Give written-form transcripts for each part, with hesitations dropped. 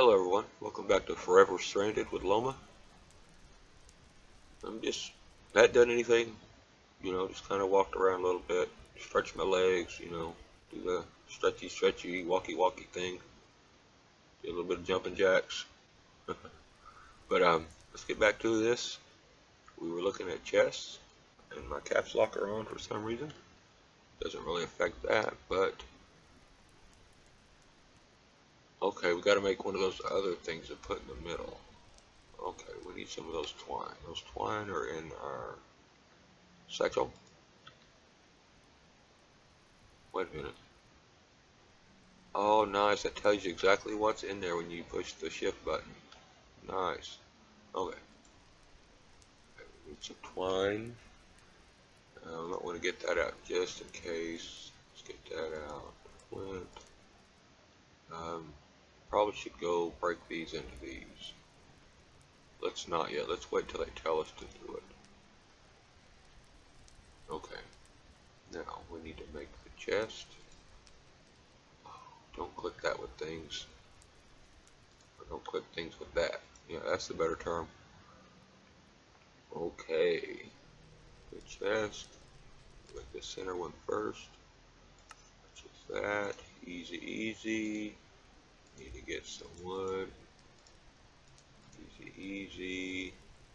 Hello everyone, welcome back to Forever Stranded with Loma. I'm just not done anything, just kind of walked around a little bit, stretch my legs, do the stretchy, walkie thing, do a little bit of jumping jacks. But let's get back to this. We were looking at chests, and my caps lock are on for some reason. Doesn't really affect that, but okay, we got to make one of those other things to put in the middle. Okay, we need some of those twine. Those twine are in our satchel. Wait a minute. Oh, nice. That tells you exactly what's in there when you push the shift button. Nice. Okay. We need some twine. I might want to get that out just in case. Let's get that out. Flint. Probably should go break these into these. Let's not yet. Let's wait till they tell us to do it. Okay. Now we need to make the chest. Don't click that with things. Or don't click things with that. Yeah, that's the better term. Okay. The chest. Make the center one first. Just that. Easy. Need to get some wood. Easy.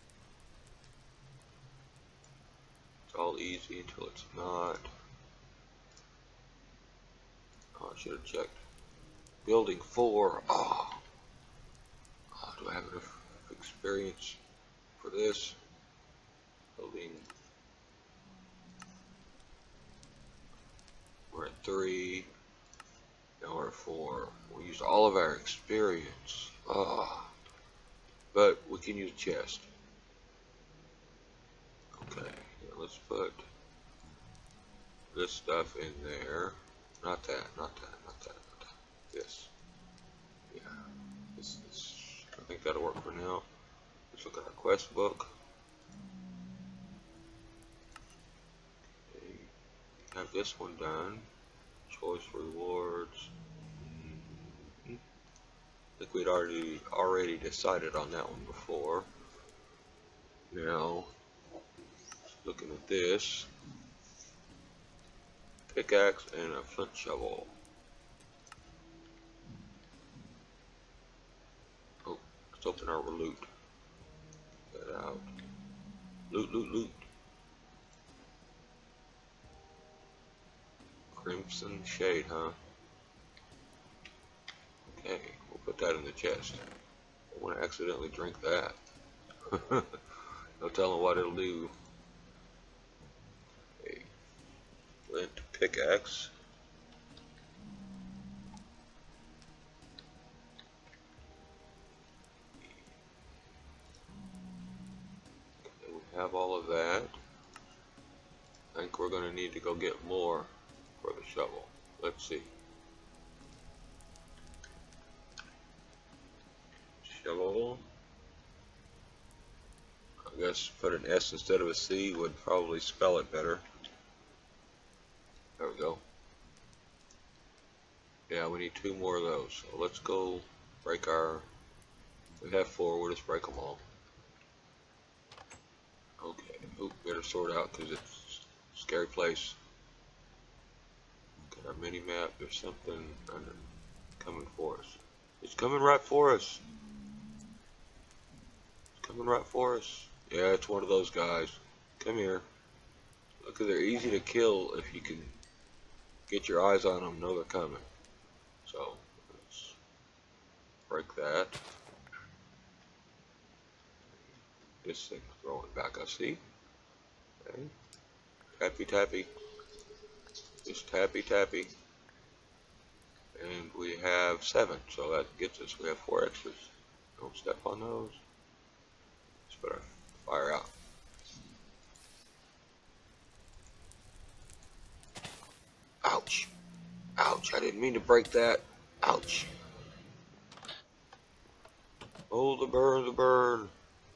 It's all easy until it's not. Oh, I should have checked. Building 4. Oh, do I have enough experience for this? Building. We're at 3. Now we're at 4. We used all of our experience. But we can use chest. Okay, let's put this stuff in there. Not that. This. Yeah. This. I think that'll work for now. Let's look at our quest book. Okay. Have this one done. Choice rewards. I think we'd already decided on that one before. Now, looking at this. Pickaxe and a flint shovel. Oh, let's open our loot. Get that out. Loot. Crimson Shade, huh? Okay, we'll put that in the chest. I want to accidentally drink that. No telling what it'll do. Okay. Flint pickaxe. Okay, we have all of that. I think we're going to need to go get more for the shovel. Let's see. Shovel. I guess put an S instead of a C would probably spell it better. There we go. Yeah, we need 2 more of those. So let's go break our... We have 4, we'll just break them all. Okay, better sort out because it's a scary place. Look at our mini map, there's something coming for us. It's coming right for us. It's coming right for us. Yeah, it's one of those guys. Come here. Look, they're easy to kill if you can get your eyes on them, know they're coming. So, let's break that. This thing's throwing back, I see. Okay. Tappy. Just tappy. And we have 7, so that gets us, we have 4 extras. Don't step on those. Let's put our fire out. Ouch. I didn't mean to break that. Ouch. Oh, the burn.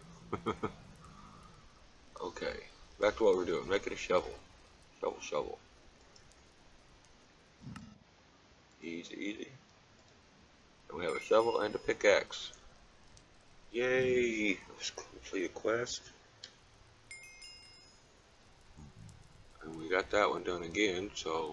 Okay, back to what we're doing. Making a shovel. Shovel. Easy. And we have a shovel and a pickaxe. Yay! Let's complete a quest. And we got that one done again, so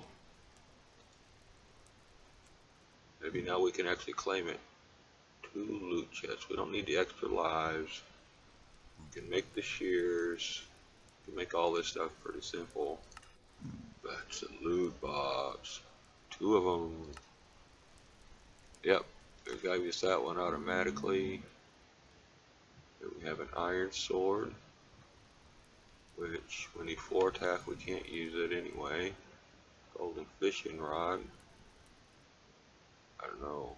maybe now we can actually claim it. 2 loot chests. We don't need the extra lives. We can make the shears. We can make all this stuff pretty simple. That's a loot box. 2 of them. Yep, it gave us that one automatically. Here we have an iron sword, which we need 4 attack. We can't use it anyway. Golden fishing rod. I don't know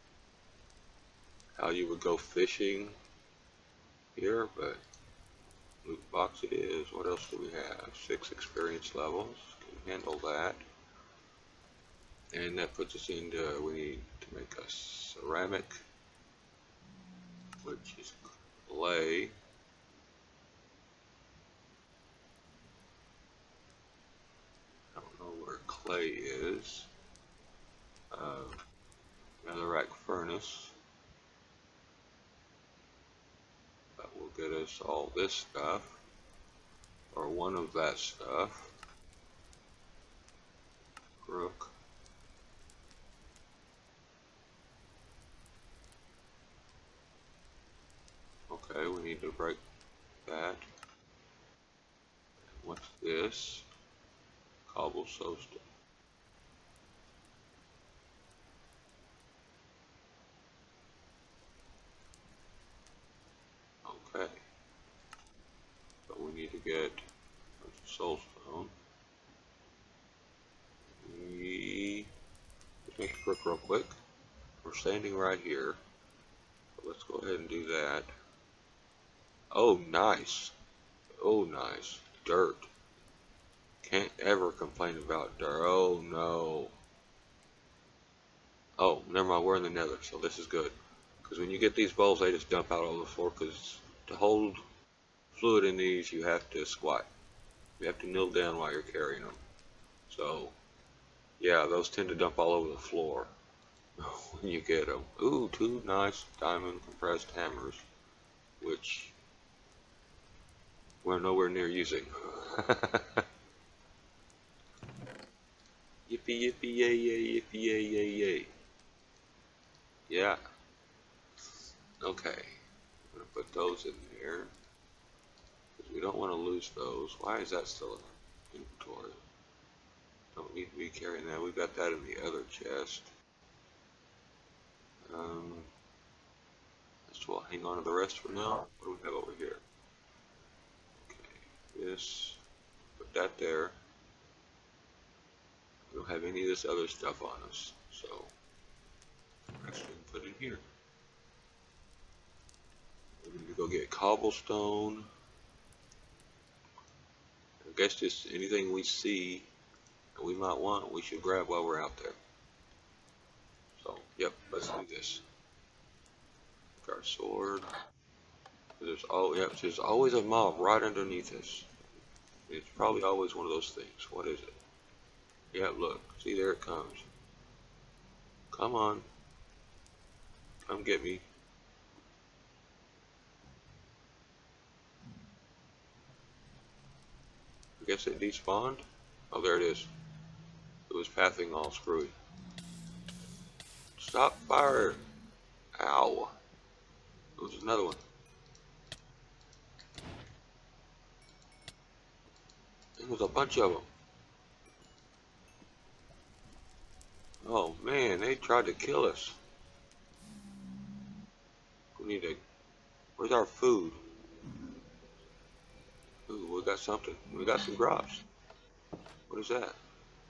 how you would go fishing here, but loot box it is. What else do we have? 6 experience levels. Can handle that. And that puts us into, we need to make a ceramic, which is clay. I don't know where clay is. Netherrack furnace. That will get us all this stuff, or one of that stuff. Crook. Okay, we need to break that. What's this? Cobblestone. Okay. So we need to get soulstone. Let's make a crook real quick. We're standing right here. So let's go ahead and do that. Oh, nice. Oh, nice. Dirt. Can't ever complain about dirt. Oh, no. Oh, never mind. We're in the nether, so this is good. Because when you get these bowls, they just dump out all over the floor. Because to hold fluid in these, you have to squat. You have to kneel down while you're carrying them. So, yeah, those tend to dump all over the floor when you get them. Ooh, 2 nice diamond compressed hammers, which we're nowhere near using. Yippee yippee yay yay yippee yay yay yay. Yeah. Okay. I'm gonna put those in there. Because we don't want to lose those. Why is that still in inventory? Don't need to be carrying that. We got that in the other chest. Let's well hang on to the rest for now. What do we have over here? Okay. This. Put that there. We don't have any of this other stuff on us, so actually put it here. We're going to go get cobblestone. I guess just anything we see that we might want, we should grab while we're out there. So, yep, let's do this. Our sword. There's always a mob right underneath us. It's probably always one of those things. What is it? Yeah, look. See, there it comes. Come on. Come get me. I guess it despawned. Oh, there it is. It was pathing all screwy. Stop fire. Ow. There's another one. There was a bunch of them. Oh man, they tried to kill us. We need to... Where's our food? Ooh, we got something. We got some drops. What is that?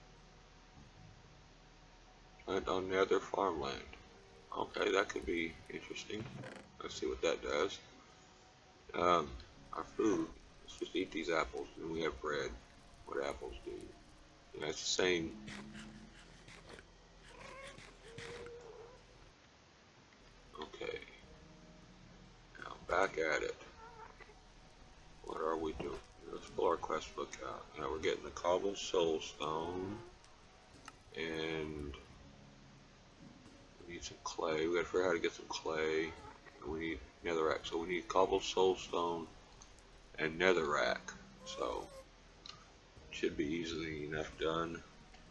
Plant on nether farmland. Okay, that could be interesting. Let's see what that does. Our food. Let's just eat these apples, and we have bread. What apples do? And that's the same. Okay. Now back at it. What are we doing? Let's pull our quest book out. Now we're getting the cobbled soulstone, and we need some clay. We gotta figure out how to get some clay. And we need netherrack. So we need cobbled soulstone and netherrack. So should be easily enough done.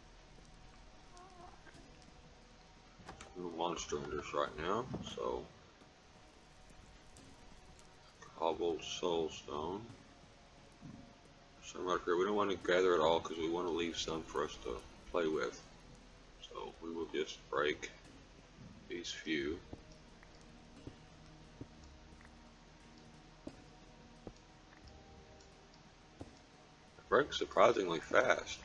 No monster hunters right now, so cobbled soulstone. Some right here. We don't want to gather it all because we want to leave some for us to play with. So we will just break these few. It breaks surprisingly fast.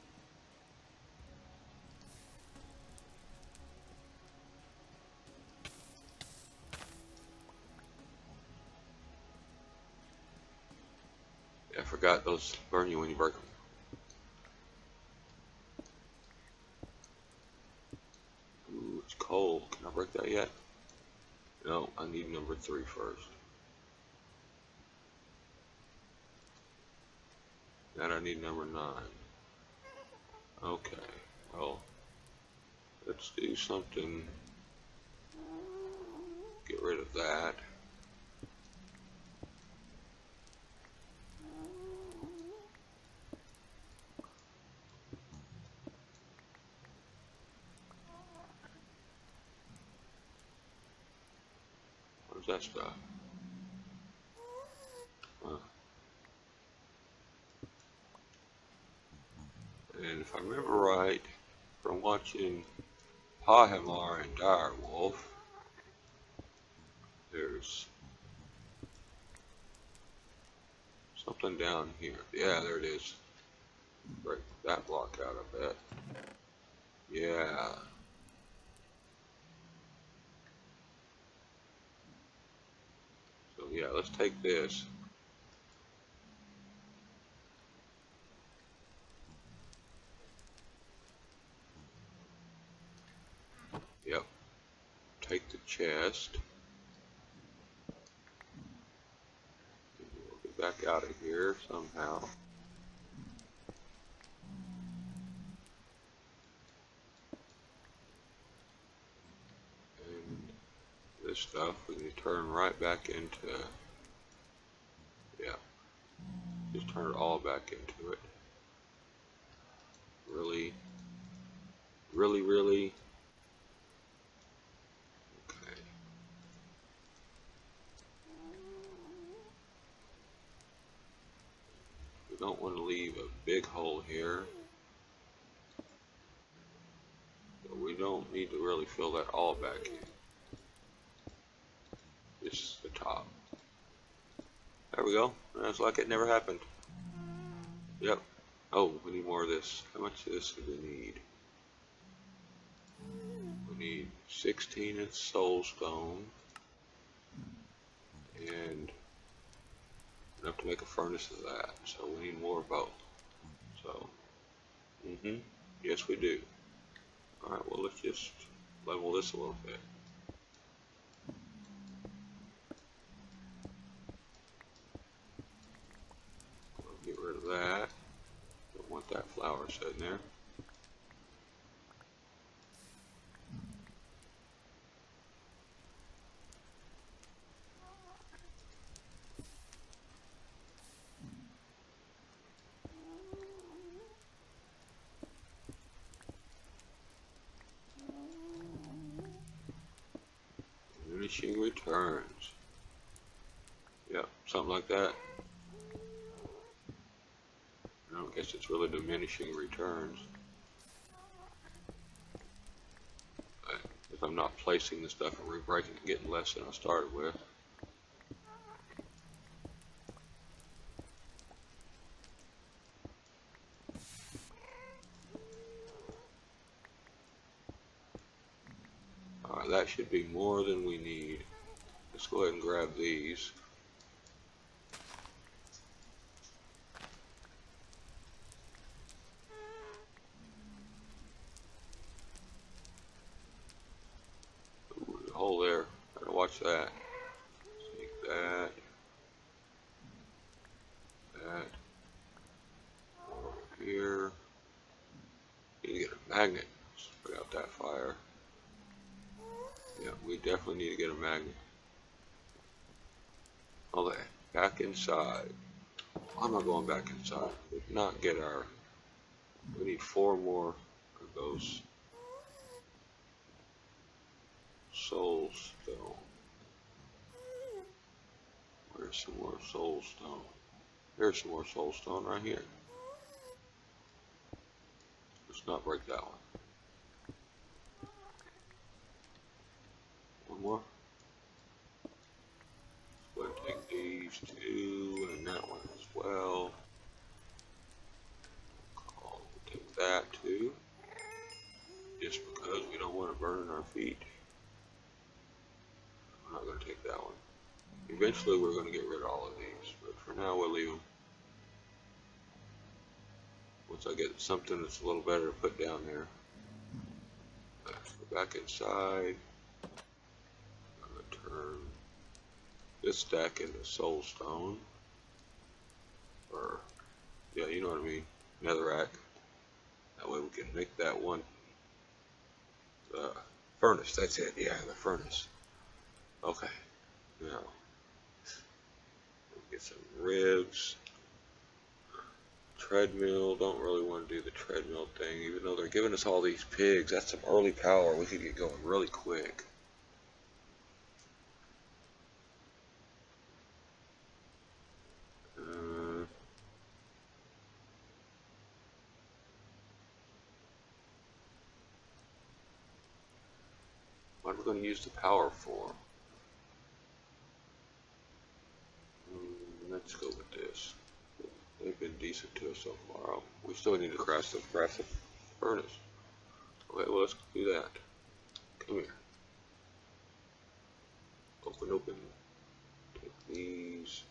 I forgot those burn you when you break them. Ooh, it's cold. Can I break that yet? No, I need number 3 first. Then I need number 9. Okay, well, let's do something. Get rid of that. Where's that stuff? And if I remember right, from watching Pahimar and Direwolf, there's something down here. Yeah, there it is. Break that block out, I bet. Yeah. So yeah, let's take this. Yep. Take the chest. We'll get back out of here somehow. And this stuff we can turn right back into, yeah, just turn it all back into it. Really? Okay. We don't want to leave a big hole here. But we don't need to really fill that all back in. Just the top. There we go. That's like it never happened. Yep. Oh, we need more of this. How much of this do we need? We need 16 of soulstone and enough to make a furnace of that. So we need more of both. So, yes we do. Alright, well let's just level this a little bit. Get rid of that. Don't want that flower sitting there. Diminishing returns. Yep, something like that. I don't guess it's really diminishing returns. But if I'm not placing the stuff and re-breaking it, getting less than I started with. Alright, that should be more than we need. Let's go ahead and grab these. Ooh, there's a hole there. Gotta watch that. Take that. That. Over here. Need to get a magnet. Let's put out that fire. Yeah, we definitely need to get a magnet. Okay, back inside. I'm not going back inside. We not get our. We need 4 more of those soul stone. Where's some more soul stone? There's some more soul stone right here. Let's not break that one. One more. Let's go ahead and take these 2 and that one as well. I'll take that too. Just because we don't want to burn our feet. I'm not going to take that one. Eventually we're going to get rid of all of these, but for now we'll leave them. Once I get something that's a little better to put down there. Let's go back inside. I'm going to turn this stack into soul stone. Or, yeah, you know what I mean. Netherrack. That way we can make that one furnace. That's it. Yeah, the furnace. Okay. Now, we'll get some ribs. Treadmill. Don't really want to do the treadmill thing, even though they're giving us all these pigs. That's some early power. We could get going really quick. What are we going to use the power for? Let's go with this. They've been decent to us so far. We still need to craft the furnace. Okay, well, let's do that. Come here. Open. Take these.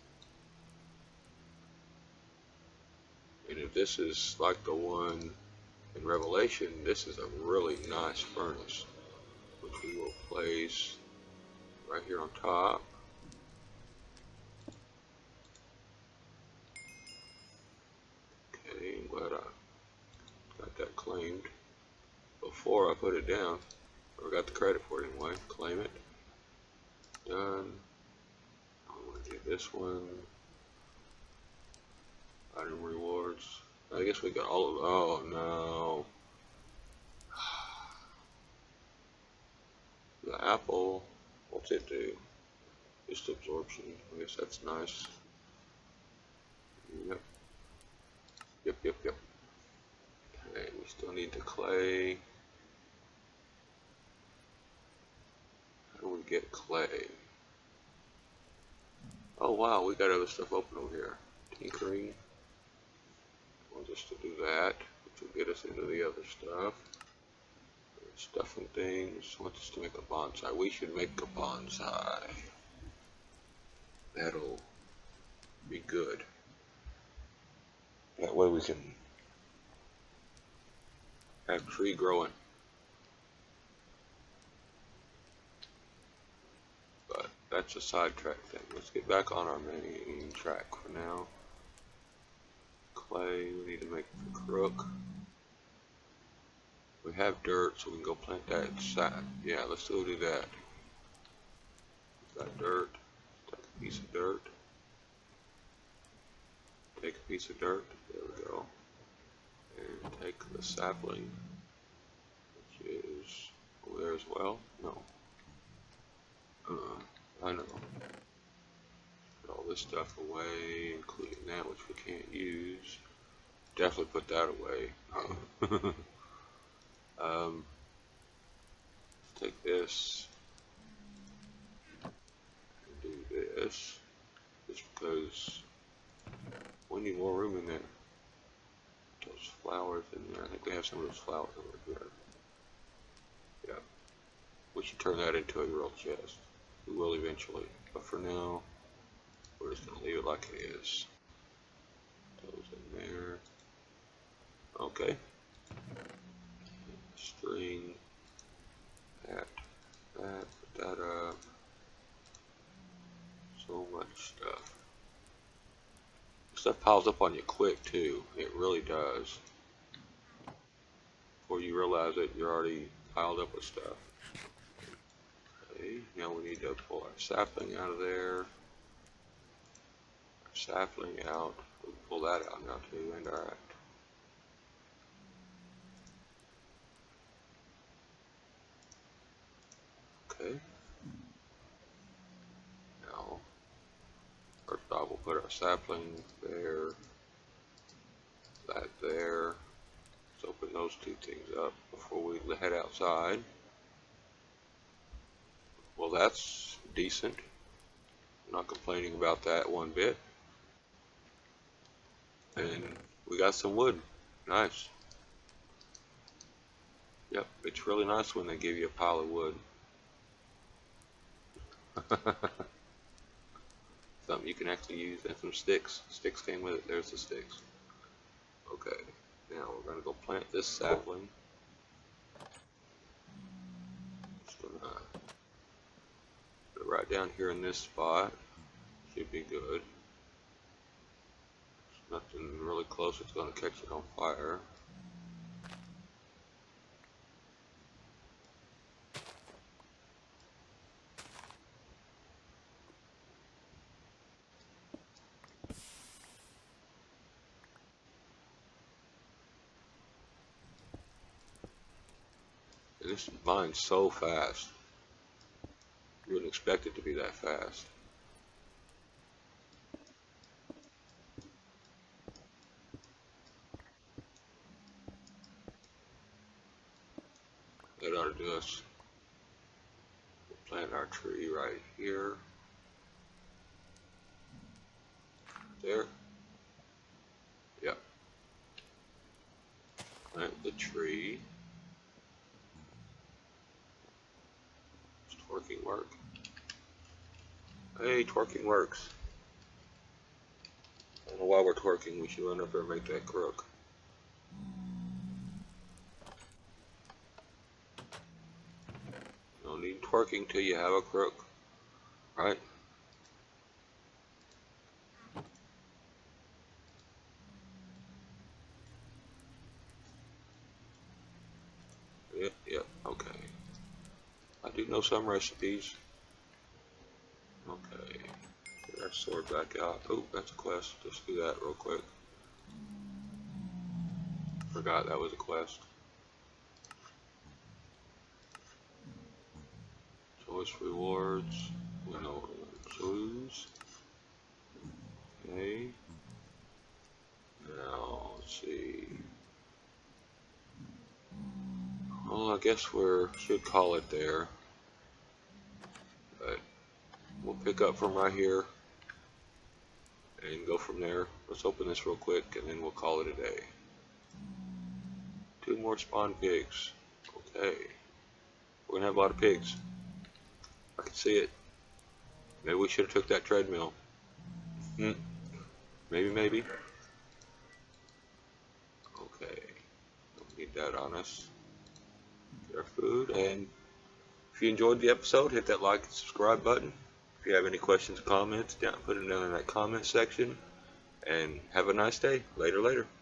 And if this is like the one in Revelation, this is a really nice furnace, which we will place right here on top. Okay, I'm glad I got that claimed before I put it down, or got the credit for it anyway. Claim it. Done. I want to get this one. Item rewards. I guess we got all of. Oh no. The apple. What's it do? Just absorption. I guess that's nice. Yep. Okay, we still need the clay. How do we get clay? Oh wow, we got other stuff open over here. Tinkering. Want us to do that, which will get us into the other stuff. Stuffing things. Want us to make a bonsai. We should make a bonsai. That'll be good. That way we can have tree growing. But that's a sidetrack thing. Let's get back on our main track for now. Clay, we need to make the crook. We have dirt, so we can go plant that inside. Yeah, let's go do that. Got dirt. Take a piece of dirt. Take a piece of dirt. There we go. And take the sapling, which is over there as well. No. I know. Put all this stuff away, including that which we can't use. Definitely put that away. Let's take this and do this, just because we need more room in there. Those flowers in there. I think we have some of those flowers over here. Yeah. We should turn that into a real chest. We will eventually. But for now, we're just going to leave it like it is. Those in there. Okay. String. That. Put that up. So much stuff. Stuff piles up on you quick too. It really does. Before you realize it, you're already piled up with stuff. Now we need to pull our sapling out of there. Our sapling out. We'll pull that out now too, and alright. Okay. Now, first off, we'll put our sapling there, that there. Let's open those two things up before we head outside. Well, that's decent. I'm not complaining about that one bit. And we got some wood. Nice. Yep, it's really nice when they give you a pile of wood. Something you can actually use, and some sticks. Sticks came with it. There's the sticks. Okay, now we're gonna go plant this sapling. Just gonna put it right down here in this spot. Should be good. There's nothing really close. It's gonna catch it on fire. This mine's so fast. You wouldn't expect it to be that fast. That ought to do us. We'll plant our tree right here. There. Yep. Plant the tree. Twerking work. Hey, twerking works. I don't know why we're twerking. We should run up there and make that crook. You don't need twerking till you have a crook, right? Yep, okay. I do know some recipes. Okay, get our sword back out. Oh, that's a quest. Let's do that real quick. Forgot that was a quest. Choice rewards. We know what we want to choose. Okay. Now, let's see. Well, I guess we should call it there. But we'll pick up from right here and go from there. Let's open this real quick and then we'll call it a day. 2 more spawn pigs. Okay. We're gonna have a lot of pigs. I can see it. Maybe we should have took that treadmill. Maybe. Okay. Don't need that on us. Get our food, and if you enjoyed the episode, hit that like and subscribe button. If you have any questions or comments, put them down in that comment section. And have a nice day. Later.